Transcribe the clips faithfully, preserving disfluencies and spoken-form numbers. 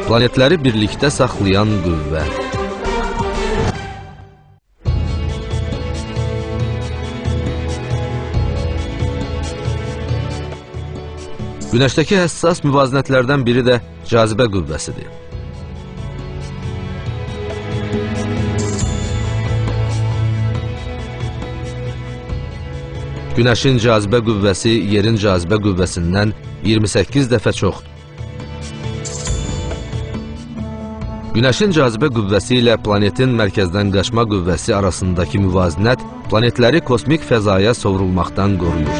Planetləri birlikdə saxlayan qüvvə. Günəşdəki həssas müvazinətlərdən biri də cazibə qüvvəsidir. Günəşin cazibə qüvvəsi yerin cazibə qüvvəsindən iyirmi səkkiz dəfə çoxdur. Günəşin cazibə qüvvəsi ilə planetin mərkəzdən qaçma qüvvəsi arasındakı müvazinət planetləri kosmik fəzaya sovrulmaqdan qoruyur.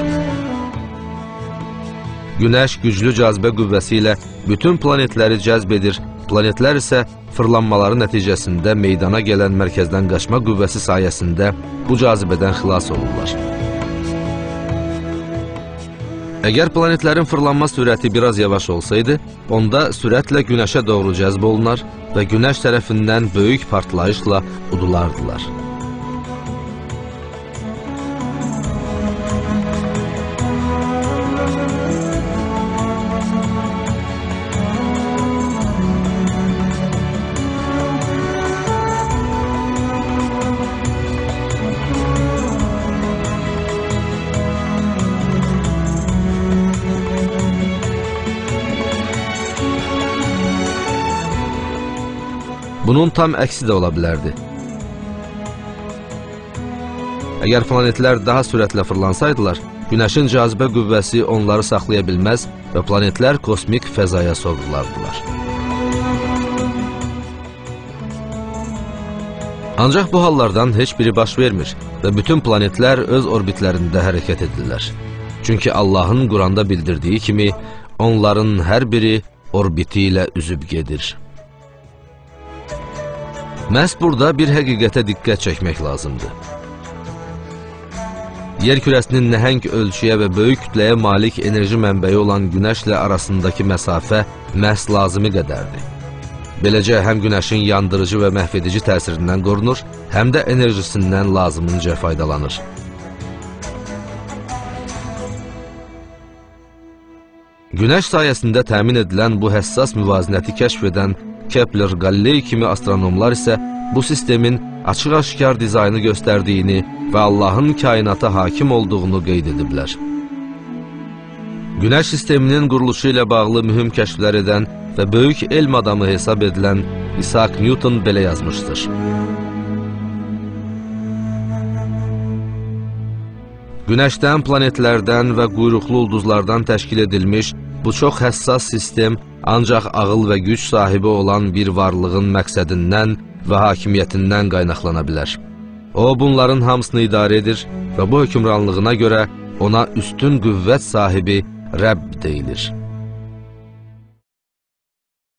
Günəş güclü cazibə qüvvəsi ilə bütün planetləri cəzb edir, planetlər isə fırlanmaları nəticəsində meydana gələn mərkəzdən qaçma qüvvəsi sayəsində bu cazibədən xilas olurlar. Əgər planetlərin fırlanma sürəti biraz yavaş olsaydı, onda sürətlə Günəşə doğru cəzb olunar və Günəş tərəfindən böyük partlayışla udulardılar. Bunun tam əksi də ola bilərdi. Əgər planetlər daha sürətlə fırlansaydılar, Günəşin cazibə qüvvəsi onları saxlaya bilməz və planetlər kosmik fəzaya sovrulardılar. Ancaq bu hallardan heç biri baş vermir və bütün planetlər öz orbitlərində hərəkət edirlər. Çünki Allahın Quranda bildirdiyi kimi, onların hər biri orbiti ilə üzüb gedir. Məhz burada bir həqiqətə diqqət çəkmək lazımdır. Yer kürəsinin nəhəng ölçüyə və böyük kütləyə malik enerji mənbəyi olan Günəşlə arasındakı məsafə məhz lazımi qədərdir. Beləcə, həm Günəşin yandırıcı və məhvedici təsirindən qorunur, həm də enerjisindən lazımınca faydalanır. Günəş sayəsində təmin edilən bu həssas müvazinəti kəşf edən Kepler, Galilei kimi astronomlar isə bu sistemin açıq-aşkar dizaynı göstərdiyini və Allahın kainata hakim olduğunu qeyd ediblər. Günəş sisteminin quruluşu ilə bağlı mühüm kəşflər edən və böyük elm adamı hesab edilən Isaac Newton belə yazmışdır. Günəşdən, planetlərdən və quyruqlu ulduzlardan təşkil edilmiş bu çox həssas sistem ancaq ağıl və güc sahibi olan bir varlığın məqsədindən və hakimiyyətindən qaynaqlana bilər. O, bunların hamısını idarə edir və bu hökmranlığına görə ona üstün qüvvət sahibi Rəbb deyilir.